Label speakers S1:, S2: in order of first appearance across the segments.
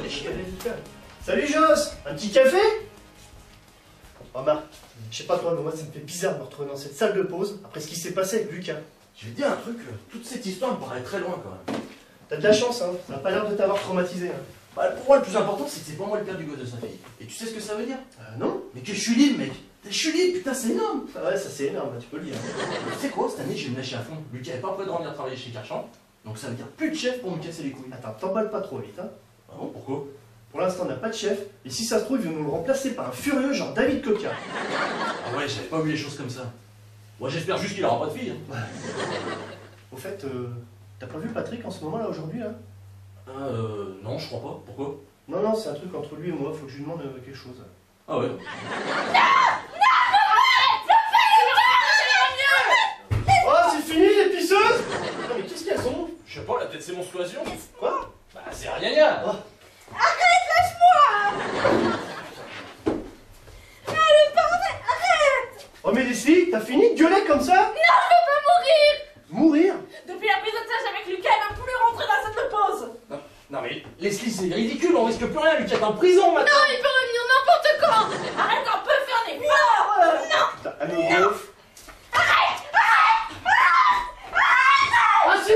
S1: chicaner Lucas. Salut Joss, un petit café? Oh Marc, je sais pas toi, mais moi ça me fait bizarre de me retrouver dans cette salle de pause après ce qui s'est passé avec Lucas.
S2: Je vais te dire un truc, toute cette histoire me paraît très loin quand même.
S1: T'as de la chance, hein, ça n'a pas l'air de t'avoir traumatisé. Hein.
S2: Bah, pour moi, le plus important, c'est que c'est pas moi le père du gosse de sa fille. Et tu sais ce que ça veut dire?
S1: Non?
S2: Mais que je suis libre, mec. Je suis libre, putain, c'est énorme.
S1: Ah ouais, ça c'est énorme, tu peux le dire.
S2: Tu sais quoi, cette année, je vais me lâcher à fond. Lucas est pas prêt de revenir travailler chez Karchamp. Donc ça veut dire plus de chef pour me casser les couilles.
S1: Attends, t'emballes pas trop vite, hein.
S2: Ah bon, pourquoi?
S1: Pour l'instant, on n'a pas de chef, et si ça se trouve, ils vont nous le remplacer par un furieux genre David Coca.
S2: Ah ouais, j'avais pas vu les choses comme ça. Moi, j'espère juste qu'il aura pas de fille. Hein.
S1: Au fait, t'as pas vu Patrick en ce moment là, aujourd'hui là?
S2: Non, je crois pas. Pourquoi?
S1: Non, non, c'est un truc entre lui et moi, faut que je lui demande quelque chose.
S2: Ah ouais.
S1: Oh, c'est fini les pisseuses! Non, mais qu'est-ce qu'elles ont?
S2: Je sais pas, la tête c'est monstruation.
S1: Quoi?
S2: Bah, c'est rien, rien.
S1: Oh.
S3: Arrête, lâche-moi! Le bordel, arrête!
S1: Oh, mais Leslie, t'as fini de gueuler comme ça?
S3: Non, je veux pas mourir!
S1: Mourir?
S3: Depuis la prise d'otage avec Lucas, elle va plus rentrer dans la salle de pause!
S2: Non mais, Leslie, c'est ridicule, on risque plus rien. Lucas est en prison maintenant.
S3: Non, il peut revenir n'importe quand! Arrête un peu, faire des efforts! Non!
S1: Putain, à nouveau.
S2: Ah si.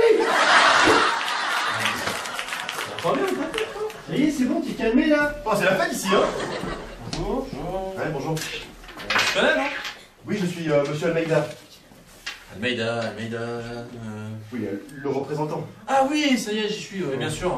S1: Ça va bien, ça y est, c'est bon, t'es calmé là?
S4: Oh, c'est la fête ici, hein?
S1: Bonjour.
S4: Ouais, bonjour.
S2: Tu connais, non?
S4: Oui, je suis monsieur Almeida.
S2: Almeida.
S4: Oui, le représentant.
S2: Ah oui, ça y est, j'y suis, bien sûr.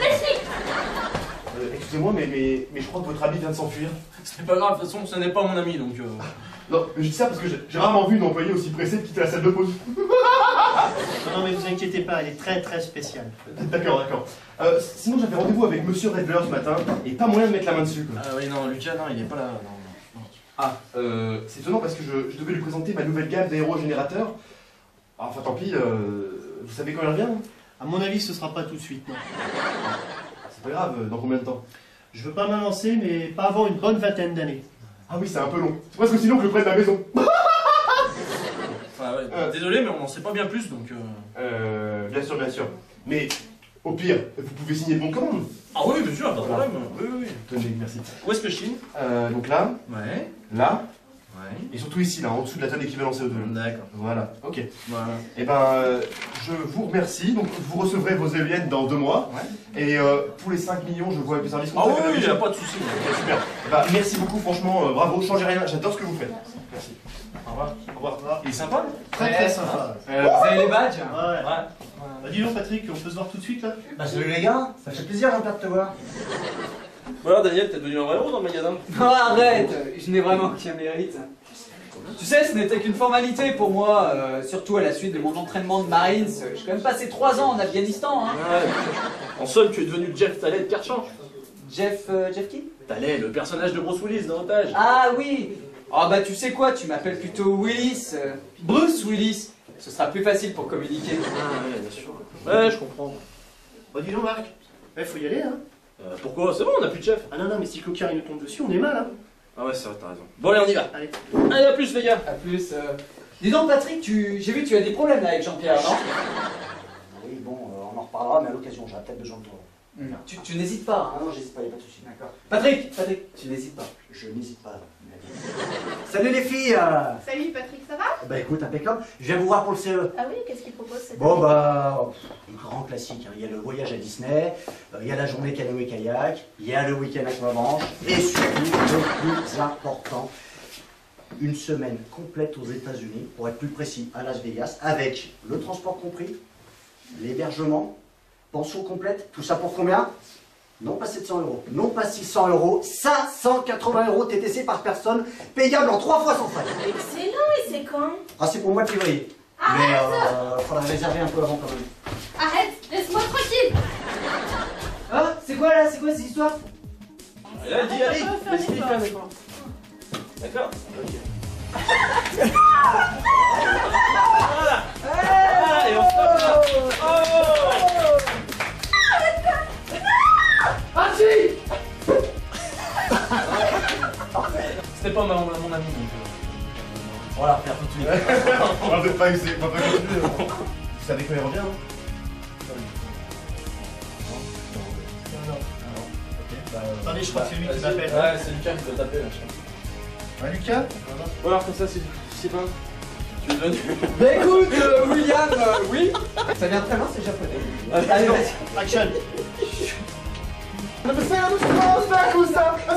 S4: Excusez-moi, mais je crois que votre ami vient de s'enfuir.
S2: C'est pas grave, de toute façon, ce n'est pas mon ami, donc...
S4: Non, mais je dis ça parce que j'ai rarement vu une employée aussi pressée de quitter la salle de pause.
S1: Non, non, mais vous inquiétez pas, elle est très très spéciale.
S4: D'accord. Sinon, j'avais rendez-vous avec monsieur Redler ce matin, et pas moyen de mettre la main dessus, quoi.
S2: Ah oui, non, Lucas, non, il est pas là, non.
S4: Ah, c'est étonnant parce que je devais lui présenter ma nouvelle gamme d'aérogénérateurs. Enfin, tant pis, vous savez quand il revient?
S1: À mon avis, ce sera pas tout de suite, non.
S4: C'est pas grave, dans combien de temps?
S1: Je veux pas m'avancer, mais pas avant une bonne vingtaine d'années.
S4: Ah oui, c'est un peu long. C'est presque aussi long que le prêt de la maison.
S2: Enfin, ouais, désolé, mais on n'en sait pas bien plus, donc...
S4: Bien sûr. Mais, au pire, vous pouvez signer le bon de commande.
S2: Ah oui, bien sûr, pas de problème. Oui.
S4: Tenez, merci.
S2: Où est-ce que je signe?
S4: Donc là,
S2: Ouais.
S4: là,
S2: Ouais.
S4: et surtout ici, là, en dessous de la tonne équivalent CO2.
S2: D'accord.
S4: Voilà, ok.
S2: Voilà.
S4: Et ben, je vous remercie. Donc, vous recevrez vos éoliennes dans 2 mois.
S2: Ouais.
S4: Et pour les 5 millions, je vois avec les services
S2: Ah
S4: comptables.
S2: oui, il n'y a pas de souci.
S4: Ok, super. Et ben, merci beaucoup, franchement, bravo, changez rien, j'adore ce que vous faites. Merci.
S2: Au revoir.
S1: Au revoir.
S2: Il est sympa?
S1: Très très sympa.
S5: Vous avez les badges?
S1: Ouais.
S2: Ouais.
S1: Bah dis donc Patrick, on peut se voir tout de suite là?
S5: Bah salut les gars, ça fait plaisir Jean-Pierre de te voir.
S2: Voilà, Daniel, t'es devenu un vrai héros dans le magasin.
S5: Non arrête, je n'ai vraiment aucun mérite. Tu sais, ce n'était qu'une formalité pour moi, surtout à la suite de mon entraînement de Marines. J'ai quand même passé 3 ans en Afghanistan, hein.
S2: Ouais. En somme, tu es devenu Jeff Tallet de Karchamp.
S5: Jeff qui?
S2: Tallet, le personnage de Bruce Willis dans Otage.
S5: Ah oui. Ah bah tu sais quoi, tu m'appelles plutôt Willis, Bruce Willis. Ce sera plus facile pour communiquer.
S2: Ah ouais, bien sûr. Ouais, je comprends.
S1: Bah dis donc Marc, faut y aller hein.
S2: Pourquoi? C'est bon, on a plus de chef.
S1: Ah non, mais si Coquard il nous tombe dessus, on est mal hein.
S2: Ah ouais, c'est vrai, t'as raison. Bon, allez, on y va.
S1: Allez.
S2: Allez, à plus, les gars.
S5: A plus. Dis donc Patrick, j'ai vu que tu as des problèmes là avec Jean-Pierre, non?
S6: Oui, bon, on en reparlera, mais à l'occasion, j'aurai peut-être besoin de toi.
S5: Tu n'hésites pas, hein?
S6: Ah non, j'hésite pas, y a pas de soucis.
S5: D'accord. Patrick, tu n'hésites pas.
S6: Je n'hésite pas. Salut les filles
S3: Salut Patrick, ça va?
S6: Bah écoute, impeccable. Je viens vous voir pour le CE.
S3: Ah oui, qu'est-ce qu'il propose cette
S6: Bon
S3: année?
S6: bah, grand classique, hein. Il y a le voyage à Disney, il y a la journée canoë-kayak, il y a le week-end à Coimbanche, et surtout, le plus important, une semaine complète aux États-Unis, pour être plus précis, à Las Vegas, avec le transport compris, l'hébergement, pension complète, tout ça pour combien? Non pas 700 €, non pas 600 €, 580 € TTC par personne, payable en 3 fois sans frais.
S3: Excellent, et c'est quand?
S6: Ah, c'est pour le mois de février.
S3: Arrête!
S6: Mais faudra réserver un peu avant quand même.
S3: Arrête, laisse-moi tranquille!
S5: Ah, c'est quoi là? C'est quoi cette histoire?
S2: Et là, dis, allez,
S3: faire
S2: laisse-les
S3: l'effort.
S2: faire l'effort. D'accord? Ok. Voilà. Voilà, et on stoppe là. Oh! Ah si! C'était pas mon ami, donc... Voilà, faire tout de suite.
S4: On va peut-être pas essayer, on va pas continuer. Vous savez quand il revient, hein?
S1: Non, non. Ok. Attendez, je crois que c'est lui qui
S2: Vas-y.
S1: m'appelle.
S2: Ouais, c'est Lucas qui doit taper là, je crois.
S1: Ouais, Lucas?
S2: Ou alors comme ça, c'est pas. Tu veux donner.
S5: Bah écoute, William, oui. Ça vient très loin, c'est japonais. Allez, vas-y.
S1: Action!
S4: Non mais c'est un doucement, c'est un coup ça.